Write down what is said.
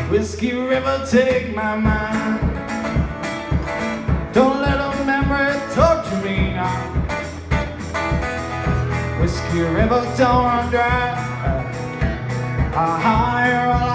Whiskey River, take my mind. Don't let a memory torture me now. Whiskey River, don't run dry. A higher